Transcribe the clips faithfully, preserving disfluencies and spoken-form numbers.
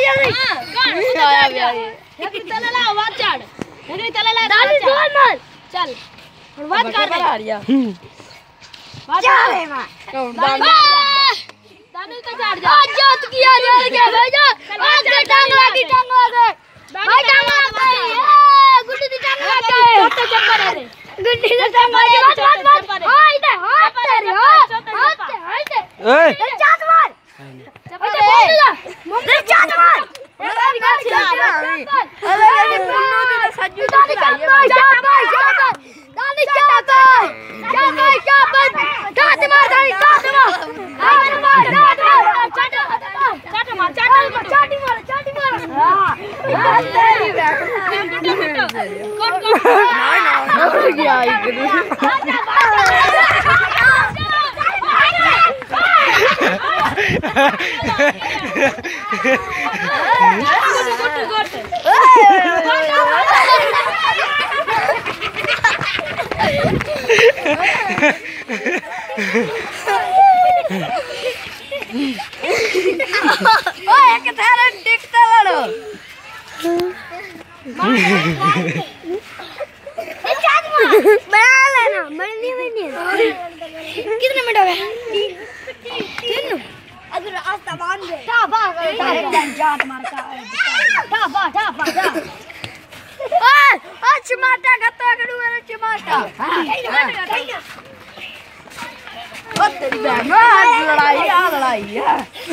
जल्दी हां आया भी आया एक तले ला आवाज चढ़ एक तले ला दादी जोर मार चल बात कर दे हारिया चल रे मार दादी तो चढ़ जा आज जोत किया जोर के भाई जा आज के टांग लगी टांग लगे भाई टांग लगे गुड्डी दी टांग लगे छोटे चप्पर रे गुड्डी दी टांग लगे मत मत हां इधर हां तेरे हां हां ए चाट मार चप्पर बोल जा मम्मी चाट मार अरे गाड़ी अरे ये पुन्नू दी सज्जू दी लगाई जा भाई जा दादी चाट जा भाई जा चाट मार दादी चाट मार मार चाट मार चाट मार चाट मार चाटी मार चाटी मार हां तेरी कोट कोट नहीं ना हो गया ओए एक थारे टिकता लड़ो ए चाट मार बना लेना मरनी में नहीं कितने मिनट हो गए तीन अगर रास्ता बांध दे था बा एकदम जाट मारता था बा था बा जा ओए ओ चिमाटा गत्ता करू मेरा चिमाटा ओ तेरी बहन लड़ाई आ लड़ाई है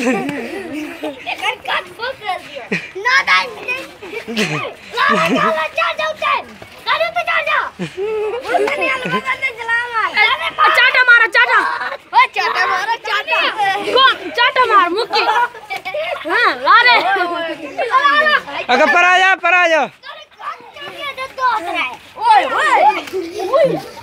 एक कट फोकस दियो ना दाई ला जा जा उतर गाड़ी पे चढ़ जा नहीं आने बंदे चला मार चाटा मारो चाटा ओ चाटा मारो चाटा कौन चाटा मार मुक्की हां ला रे अगर पर आ जा पर आ जा ओए ओए